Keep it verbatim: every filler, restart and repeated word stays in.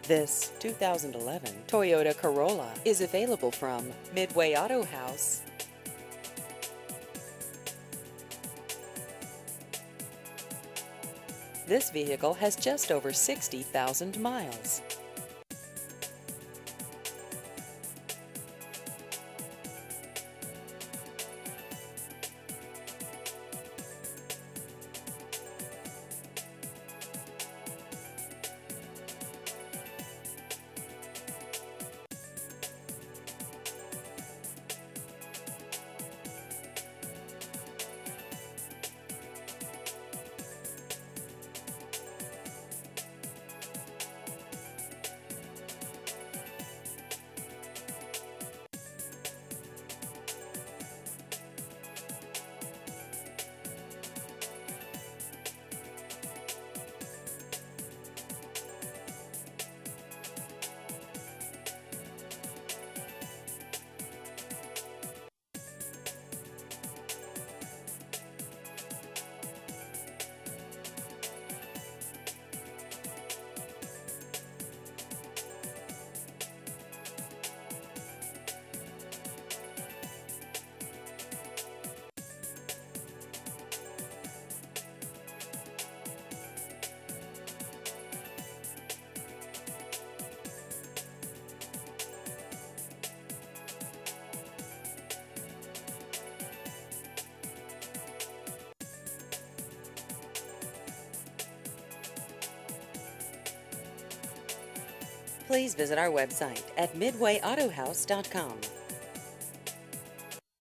This two thousand eleven Toyota Corolla is available from Midway Auto House. This vehicle has just over sixty thousand miles. Please visit our website at midway auto house dot com.